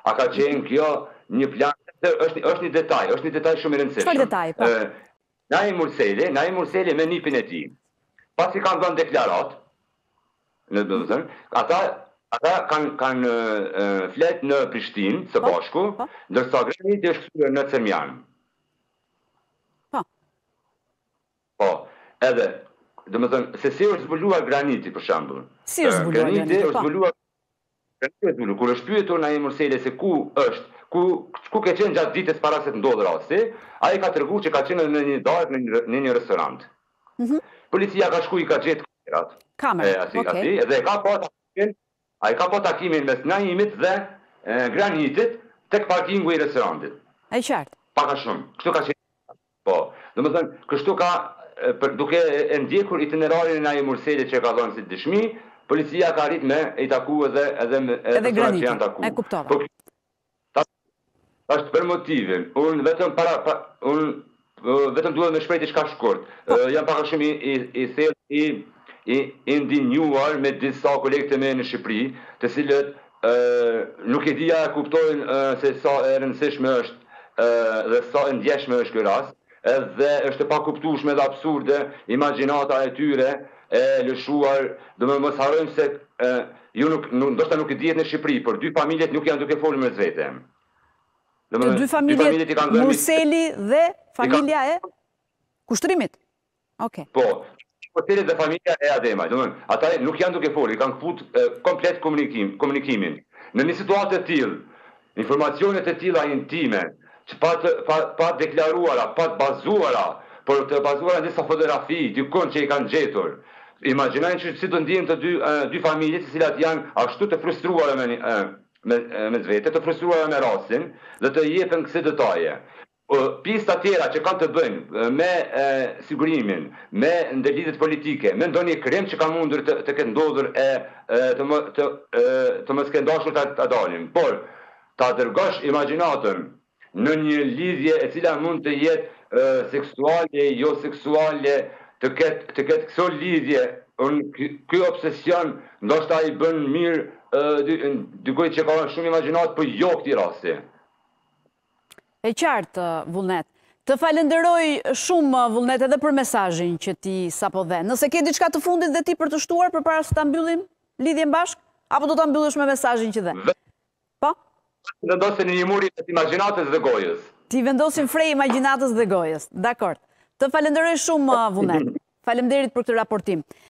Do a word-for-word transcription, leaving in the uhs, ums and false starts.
A ka qenë kjo një plan, është, është një detaj, është një detaj shumë i rëndësishëm. Çfarë detaj, po? Naim Murseli, Naim Murseli me nipin e tij. Pasi kanë dhënë deklarat, në do të thënë, ata ata kanë kanë flet në Prishtinë së bashku, ndërsa Graniti është kthyer në Cermian. Po. Po, edhe, domethënë, se si është zbuluar Graniti për shembull. Si është zbuluar Graniti? Është zbuluar Graniti, kur është pyetur Naim Murseli se ku është, ku ku ke qenë gjatë ditës para se të ndodhë rasti, ai ka treguar që ka qenë në një darkë në, në një restorant. Mhm. Policia ka shku i ka gjetë kamerat. Kamerat, okej. Dhe ka po takimin, ai ka po takimin mes Naimit dhe Granitit tek parkingu i restorantit. E qartë. Paka shumë. Kështu ka qenë. Po, domethënë, kështu ka për, duke e ndjekur itinerarin e Naim Murselit që ka dhënë si dëshmi, policia ka arrit me i taku edhe edhe me edhe Granitin. E kuptova. Po, ta, është për motivin. Unë vetëm para, pa, unë vetëm duhet me shpreh diçka shkurt. Uh, jam pak shumë i i i thellë i i i ndinjuar me disa kolegë të me në Shqipëri, të cilët uh, nuk e dia e kuptojnë uh, se sa e rëndësishme është uh, dhe sa e ndjeshme është ky rast, edhe është e pakuptueshme dhe absurde imagjinata e tyre e lëshuar, do më mos harrojmë se uh, ju nuk, nuk ndoshta nuk e dihet në Shqipëri, por dy familjet nuk janë duke folur mes vete. Të dy familjet, Murseli dhe familja e kushtrimit? Okej. Po, Murseli dhe familja e Ademaj, domethënë, ata nuk janë duke folur, kanë kaput komplet komunikim, komunikimin. Në një situatë të tillë, informacionet e tilla intime, që pa të, pa, pa deklaruara, pa të bazuara, por të bazuara në disa fotografi, dykon që i kanë gjetur. Imagjinojnë që si do ndihen të dy, dy familje, të cilat janë ashtu të frustruara me një, me, me zvete, të frustruara me rastin dhe të jepen këse detaje. Pista tjera që kanë të bëjnë me e, sigurimin, me ndërlidhjet politike, me ndonjë krim që ka mundur të, të ketë ndodhur e, e të, më, të, e, të mos kenë dashur ta, ta dalin. Por ta dërgosh imagjinatën në një lidhje e cila mund të jetë e, seksuale, jo seksuale, të ketë të ketë këso lidhje, ky obsesion ndoshta i bën mirë dikujt që ka shumë imagjinat, por jo këtij rasti. E qartë, Vullnet. Të falenderoj shumë, Vullnet, edhe për mesazhin që ti sapo dhe. Nëse ke diçka të fundit dhe ti për të shtuar përpara se ta mbyllim lidhjen bashk, apo do ta mbyllësh me mesazhin që dhe? Po? Vendosin në një muri të imagjinatës dhe gojës. Ti vendosin frej imagjinatës dhe gojës. Dakor. Të falenderoj shumë, Vullnet. Faleminderit për këtë raportim.